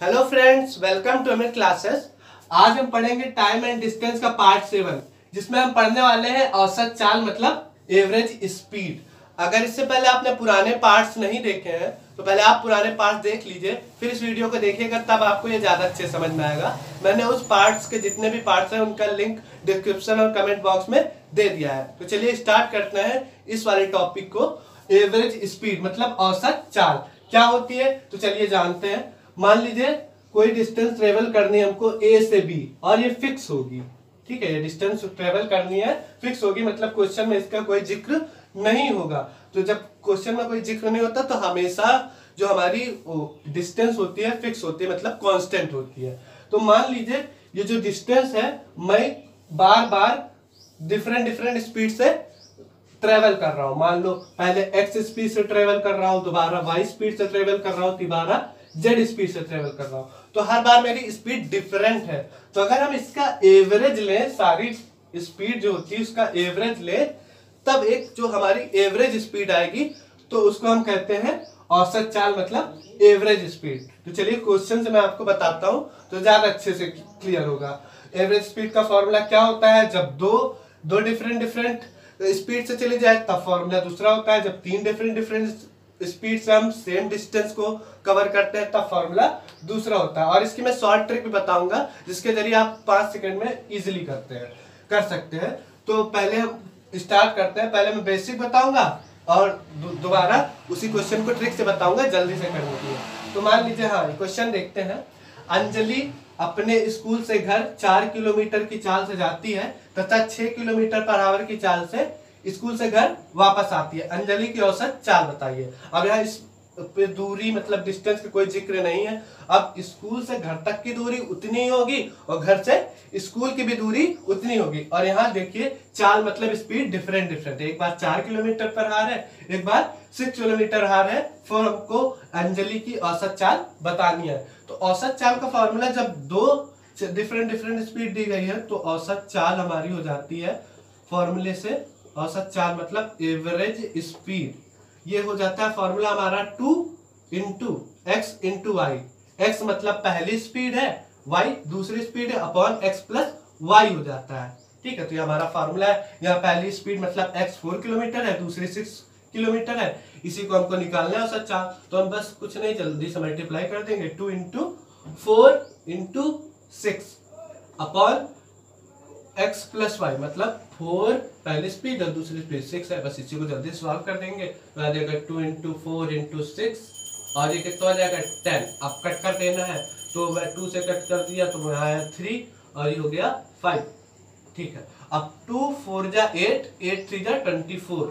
Hello friends, welcome to Amit classes. आज हम पढ़ेंगे टाइम एंड डिस्टेंस का पार्ट 7, जिसमें हम पढ़ने वाले हैं औसत चाल मतलब एवरेज स्पीड। अगर इससे पहले आपने पुराने पार्ट्स नहीं देखे हैं तो पहले आप पुराने पार्ट्स देख लीजिए, फिर इस वीडियो को देखिएगा, तब आपको ये ज्यादा अच्छे समझ में आएगा। मैंने उस पार्ट्स के जितने भी पार्ट्स हैं उनका लिंक डिस्क्रिप्शन और कमेंट बॉक्स में दे दिया है। तो चलिए स्टार्ट करते हैं इस वाले टॉपिक को। एवरेज स्पीड मतलब औसत चाल क्या होती है, तो चलिए जानते हैं। मान लीजिए कोई डिस्टेंस ट्रेवल करनी है हमको ए से बी, और ये फिक्स होगी। ठीक है, ये डिस्टेंस ट्रेवल करनी है, फिक्स होगी, मतलब क्वेश्चन में इसका कोई जिक्र नहीं होगा। तो जब क्वेश्चन में कोई जिक्र नहीं होता तो हमेशा जो हमारी डिस्टेंस होती है फिक्स होती है, मतलब कांस्टेंट होती है। तो मान लीजिए ये जो डिस्टेंस है मैं बार बार डिफरेंट स्पीड से ट्रेवल कर रहा हूं। मान लो पहले एक्स स्पीड से ट्रेवल कर रहा हूं, दोबारा वाई स्पीड से ट्रेवल कर रहा हूं, दोबारा जेड स्पीड से ट्रेवल कर रहा हूं, तो हर बार मेरी स्पीड डिफरेंट है। तो अगर हम इसका एवरेज लें, सारी स्पीड जो होती है उसका एवरेज लें, तब एक जो हमारी एवरेज स्पीड आएगी तो उसको हम कहते हैं औसत चाल मतलब एवरेज स्पीड। तो चलिए क्वेश्चन से मैं आपको बताता हूं तो ज्यादा अच्छे से क्लियर होगा। एवरेज स्पीड का फॉर्मूला क्या होता है? जब दो डिफरेंट स्पीड से चले जाए तब फॉर्मूला दूसरा होता है। जब तीन डिफरेंट स्पीड से हम सेम डिस्टेंस को कवर करते हैं तब फॉर्मूला दूसरा होता है। और इसकी मैं शॉर्ट ट्रिक भी बताऊंगा जिसके जरिए आप 5 सेकंड में इजीली कर सकते हैं। तो पहले हम स्टार्ट करते हैं। पहले मैं बेसिक बताऊंगा और दोबारा उसी क्वेश्चन को ट्रिक से बताऊंगा जल्दी से करने के लिए। तो मान लीजिए, हाँ क्वेश्चन देखते हैं। अंजलि अपने स्कूल से घर 4 किलोमीटर की चाल से जाती है तथा 6 किलोमीटर पर आवर की चाल से स्कूल से घर वापस आती है। अंजलि की औसत चाल बताइए। अब यहाँ इस पे दूरी मतलब डिस्टेंस का कोई जिक्र नहीं है। अब स्कूल से घर तक की दूरी उतनी ही होगी और घर से स्कूल की भी दूरी उतनी होगी। और यहाँ देखिए चाल मतलब स्पीड डिफरेंट है। एक बार 4 किलोमीटर पर हार है, एक बार 6 किलोमीटर हार है। फिर हमको अंजलि की औसत चाल बतानी है। तो औसत चाल का फॉर्मूला, जब दो डिफरेंट स्पीड दी गई है तो औसत चाल हमारी हो जाती है फॉर्मूले से। औसत चाल मतलब एवरेज स्पीड, ये हो जाता है फॉर्मूला हमारा 2 into X into Y. X मतलब पहली स्पीड है, वाई दूसरी स्पीड है, अपॉन एक्स प्लस वाई हो जाता है। ठीक है, तो ये हमारा फॉर्मूला है। यहाँ पहली स्पीड मतलब एक्स 4 किलोमीटर है, दूसरी 6 किलोमीटर है। इसी को हमको निकालना है औसत चाल। तो हम बस कुछ नहीं, जल्दी से मल्टीप्लाई कर देंगे। 2 into 4 into 6 upon X plus Y, मतलब 4 पहली स्पीड और दूसरी स्पीड 6 है। बस इसी को जल्दी सॉल्व कर देंगे तो आ जाएगा 2 इंटू 4 इंटू 6, और ये कितना हो जाएगा 10। अब कट कर देना है तो मैं 2 से कट कर दिया तो यहाँ आया 3 और ये हो गया 5। ठीक है, अब 2 4 जा 8, 8 3 जा 24,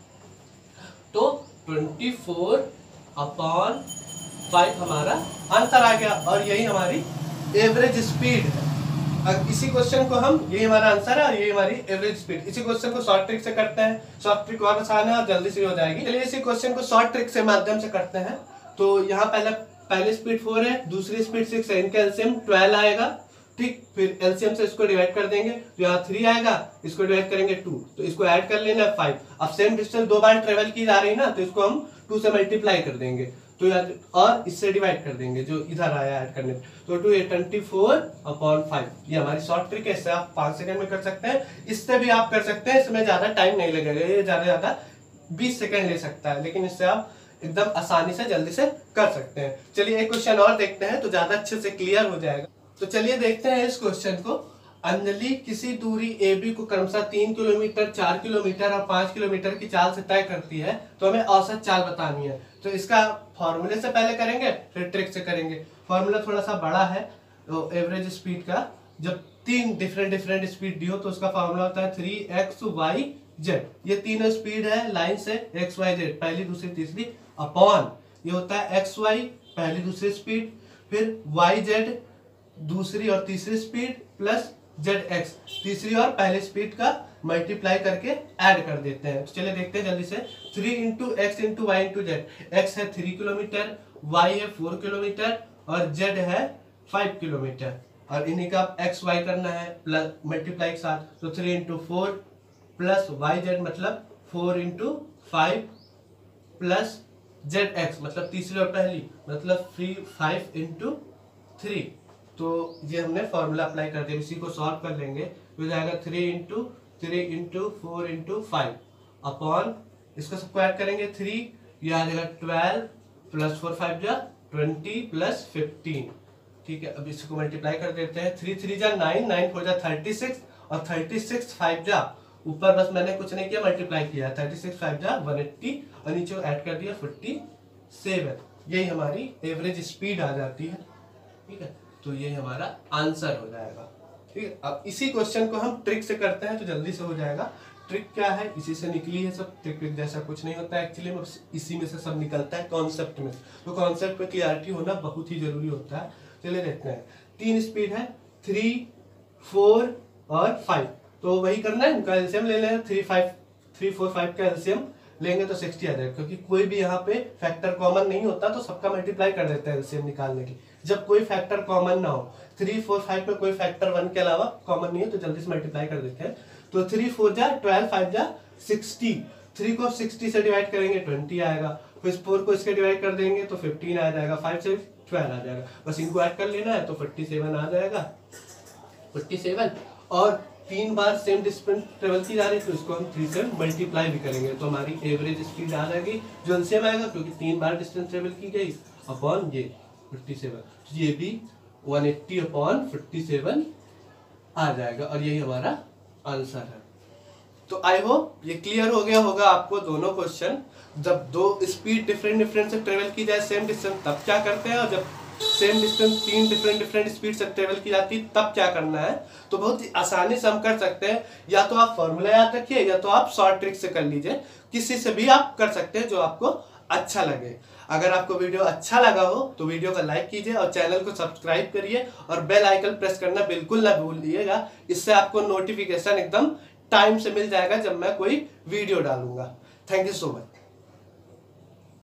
तो 24 अपॉन 5 हमारा आंसर आ गया। और यही हमारी एवरेज स्पीड है। इसी क्वेश्चन को हम, ये हमारा आंसर है और ये हमारी एवरेज स्पीड। इसी क्वेश्चन को शॉर्ट ट्रिक से करते हैं। शॉर्ट ट्रिक और आसान है और जल्दी से हो जाएगी। चलिए इसी क्वेश्चन को शॉर्ट ट्रिक से माध्यम से करते हैं। तो यहाँ पहली स्पीड 4 है, दूसरी स्पीड 6 है, इनका एलसीएम 12 आएगा। ठीक, फिर एलसीएम से इसको डिवाइड कर देंगे तो यहाँ 3 आएगा, इसको डिवाइड करेंगे 2, तो इसको ऐड कर लेना 5। अब सेम डिस्टेंस 2 बार ट्रेवल की जा रही है ना, तो इसको हम 2 से मल्टीप्लाई कर देंगे तो और इससे डिवाइड कर देंगे जो इधर आया ऐड करने। तो 24 अपॉन 5, ये हमारी शॉर्ट ट्रिक है। इससे आप 5 सेकंड में कर सकते हैं, इससे भी आप कर सकते हैं। इसमें ज्यादा टाइम नहीं लगेगा, ये ज्यादा 20 सेकंड ले सकता है, लेकिन इससे आप एकदम आसानी से जल्दी से कर सकते हैं। चलिए एक क्वेश्चन और देखते हैं तो ज्यादा अच्छे से क्लियर हो जाएगा। तो चलिए देखते हैं इस क्वेश्चन को। अंजलि किसी दूरी ए बी को क्रमशः 3 किलोमीटर, 4 किलोमीटर और 5 किलोमीटर की चाल से तय करती है, तो हमें औसत चाल बतानी है। तो इसका फॉर्मूले से पहले करेंगे फिर ट्रिक से करेंगे। फॉर्मूला थोड़ा सा बड़ा है तो एवरेज स्पीड का। जब 3 डिफरेंट स्पीड दी हो तो उसका फॉर्मूला होता है 3xyz। ये तीनों स्पीड है लाइन से xyz, पहली दूसरी तीसरी, अपॉन ये होता है xy पहली दूसरी स्पीड, फिर yz दूसरी और तीसरी स्पीड, प्लस zx तीसरी और पहली स्पीड का मल्टीप्लाई करके ऐड कर देते हैं। तो चलिए देखते हैं जल्दी से। 3 into X into Y into Z. X है 3 किलोमीटर, वाई है 4 किलोमीटर और जेड है 5 किलोमीटर। और इन्हीं का एक्स वाई करना है प्लस मल्टीप्लाई के साथ। तो 3 इंटू 4 प्लस वाई जेड मतलब 4 इंटू 5 प्लस जेड एक्स मतलब तीसरी और पहली मतलब 5 इंटू 3। तो ये हमने फॉर्मूला अप्लाई कर दिया, इसी को सॉल्व कर लेंगे। हो जाएगा 3 × 3 × 4 × 5 अपॉन, इसको सबको ऐड करेंगे 3, ये आ जाएगा 12 प्लस 4 5 जा 20 प्लस 15। ठीक है, अब इसको मल्टीप्लाई कर देते हैं। 3 3 जा 9, 9 4 जा 36 और 36 5 जा ऊपर बस मैंने कुछ नहीं किया, मल्टीप्लाई किया। 36 5 जा 180 और नीचे ऐड कर दिया 47। यही हमारी एवरेज स्पीड आ जाती है। ठीक है, तो ये हमारा आंसर हो जाएगा। ठीक है, अब इसी क्वेश्चन को हम ट्रिक से करते हैं तो जल्दी से हो जाएगा। ट्रिक क्या है, इसी से निकली है सब। ट्रिक जैसा कुछ नहीं होता है एक्चुअली में, इसी में से सब निकलता है कॉन्सेप्ट में। तो कॉन्सेप्ट पे क्लियरिटी होना बहुत ही जरूरी होता है। चलिए देखते हैं। 3 स्पीड है, 3 4 और 5, तो वही करना है, इनका एलसीएम ले लें। 3 4 5 का एलसीएम लेंगे तो 60 आ जाएगा, क्योंकि कोई भी यहाँ पे फैक्टर कॉमन नहीं होता तो सबका मल्टीप्लाई कर देते हैं एलसीएम निकालने की। जब कोई फैक्टर कॉमन ना हो, 3 4 5 में कोई फैक्टर 1 के अलावा कॉमन नहीं है, तो जल्दी से मल्टीप्लाई कर देते हैं। तो 3 4 जा 12, 5 जा 60। 3 को 60 से डिवाइड करेंगे 20 आएगा, फिर 4 को इसके डिवाइड कर देंगे तो 15 आ जाएगा, 5 से 12 आ जाएगा। बस इनको ऐड कर लेना है तो 47 आ जाएगा। 47 और 3 बार सेम डिस्टेंस ट्रेवल की जा रही है, तो इसको हम 3 से मल्टीप्लाई भी करेंगे तो हमारी एवरेज स्पीड आ जाएगी, जो एलसीएम आएगा क्योंकि 3 बार डिस्टेंस ट्रेवल की गई अपॉन ये 47। तो ये भी 180 अपॉन 47 आ जाएगा और यही हमारा आंसर है। तो आई होप ये क्लियर हो गया होगा आपको दोनों क्वेश्चन। जब दो स्पीड डिफरेंट से ट्रेवल की जाए सेम डिस्टेंस तब क्या करते हैं, और जब सेम डिस्टेंस 3 डिफरेंट स्पीड से ट्रेवल की जाती है तब क्या करना है। तो बहुत ही आसानी से हम कर सकते हैं। या तो आप फॉर्मूला याद रखिए या तो आप शॉर्ट ट्रिक से कर लीजिए, किसी से भी आप कर सकते हैं जो आपको अच्छा लगे। अगर आपको वीडियो अच्छा लगा हो तो वीडियो को लाइक कीजिए और चैनल को सब्सक्राइब करिए और बेल आइकन प्रेस करना बिल्कुल ना भूलिएगा। इससे आपको नोटिफिकेशन एकदम टाइम से मिल जाएगा जब मैं कोई वीडियो डालूंगा। Thank you so much.